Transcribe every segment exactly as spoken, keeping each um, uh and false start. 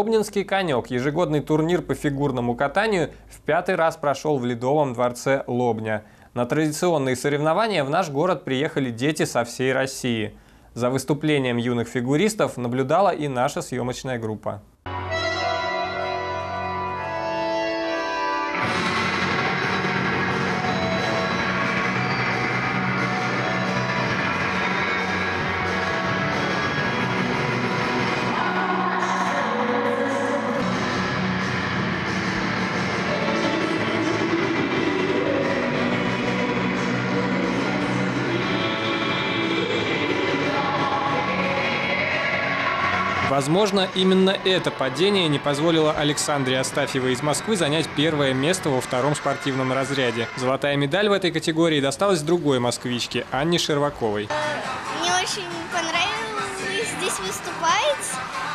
Лобнинский конек, ежегодный турнир по фигурному катанию, в пятый раз прошел в Ледовом дворце Лобня. На традиционные соревнования в наш город приехали дети со всей России. За выступлением юных фигуристов наблюдала и наша съемочная группа. Возможно, именно это падение не позволило Александре Астафьевой из Москвы занять первое место во втором спортивном разряде. Золотая медаль в этой категории досталась другой москвичке Анне Шерваковой. Мне очень понравилось здесь выступать.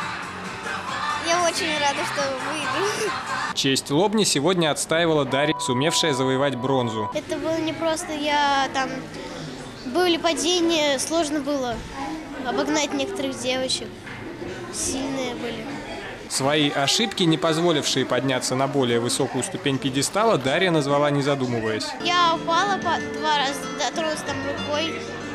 Я очень рада, что выйду. Честь Лобни сегодня отстаивала Дарья, сумевшая завоевать бронзу. Это было не просто, я там... Были падения, сложно было обогнать некоторых девочек. Сильные были. Свои ошибки, не позволившие подняться на более высокую ступень пьедестала, Дарья назвала, не задумываясь. Я упала по два раза, дотронулась там рукой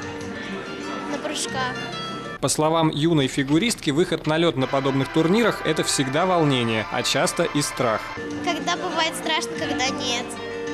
на прыжках. По словам юной фигуристки, выход на лед на подобных турнирах – это всегда волнение, а часто и страх. Когда бывает страшно, когда нет.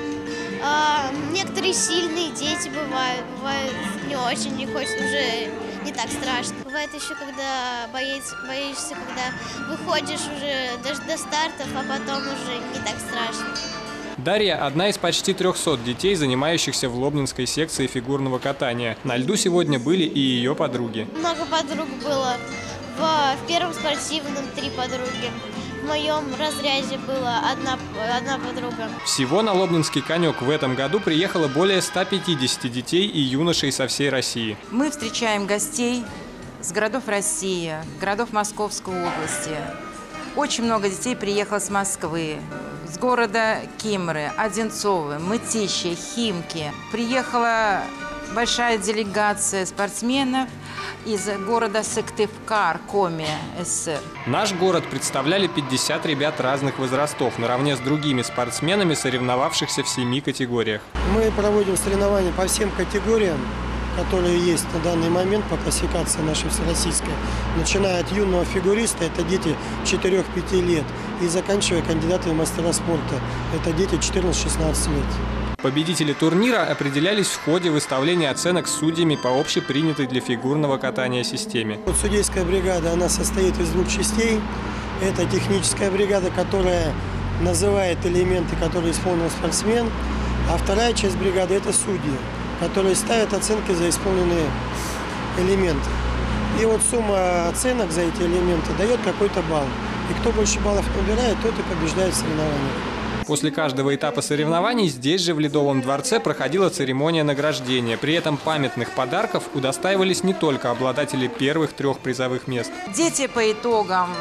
А, некоторые сильные дети бывают, бывает не очень, не хочется, уже не так страшно. Бывает еще, когда боишься, боишься, когда выходишь уже даже до стартов, а потом уже не так страшно. Дарья – одна из почти трёхсот детей, занимающихся в Лобнинской секции фигурного катания. На льду сегодня были и ее подруги. Много подруг было. В, в первом спортивном три подруги. В моем разряде была одна, одна подруга. Всего на Лобнинский конек в этом году приехало более ста пятидесяти детей и юношей со всей России. Мы встречаем гостей с городов России, городов Московской области. Очень много детей приехало с Москвы, с города Кимры, Одинцово, Мытищи, Химки. Приехала большая делегация спортсменов из города Сыктывкар, Коми, СССР. Наш город представляли пятьдесят ребят разных возрастов, наравне с другими спортсменами, соревновавшихся в семи категориях. Мы проводим соревнования по всем категориям, которые есть на данный момент по классификации нашей всероссийской. Начиная от юного фигуриста, это дети четырёх-пяти лет, и заканчивая кандидатами в мастера спорта, это дети четырнадцати-шестнадцати лет. Победители турнира определялись в ходе выставления оценок судьями по общепринятой для фигурного катания системе. Вот судейская бригада, она состоит из двух частей. Это техническая бригада, которая называет элементы, которые исполнил спортсмен, а вторая часть бригады – это судьи, которые ставят оценки за исполненные элементы. И вот сумма оценок за эти элементы дает какой-то балл. И кто больше баллов набирает, тот и побеждает в соревнованиях. После каждого этапа соревнований здесь же в Ледовом дворце проходила церемония награждения. При этом памятных подарков удостаивались не только обладатели первых трех призовых мест. Дети по итогам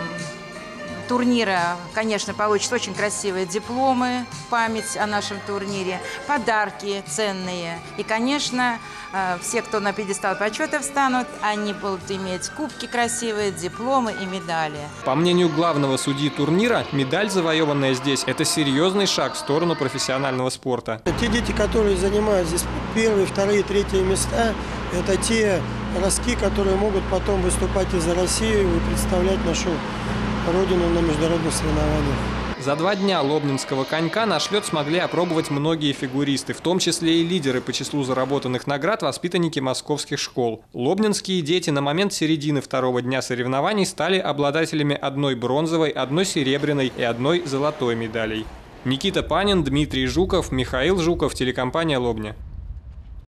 турнира, конечно, получат очень красивые дипломы, память о нашем турнире, подарки ценные. И, конечно, все, кто на пьедестал почета встанут, они будут иметь кубки красивые, дипломы и медали. По мнению главного судьи турнира, медаль, завоеванная здесь, это серьезный шаг в сторону профессионального спорта. Те дети, которые занимают здесь первые, вторые, третьи места, это те ростки, которые могут потом выступать и за Россию и представлять нашу родину на международных соревнованиях. За два дня лобнинского конька наш лед смогли опробовать многие фигуристы, в том числе и лидеры по числу заработанных наград, воспитанники московских школ. Лобнинские дети на момент середины второго дня соревнований стали обладателями одной бронзовой, одной серебряной и одной золотой медалей. Никита Панин, Дмитрий Жуков, Михаил Жуков, телекомпания «Лобня».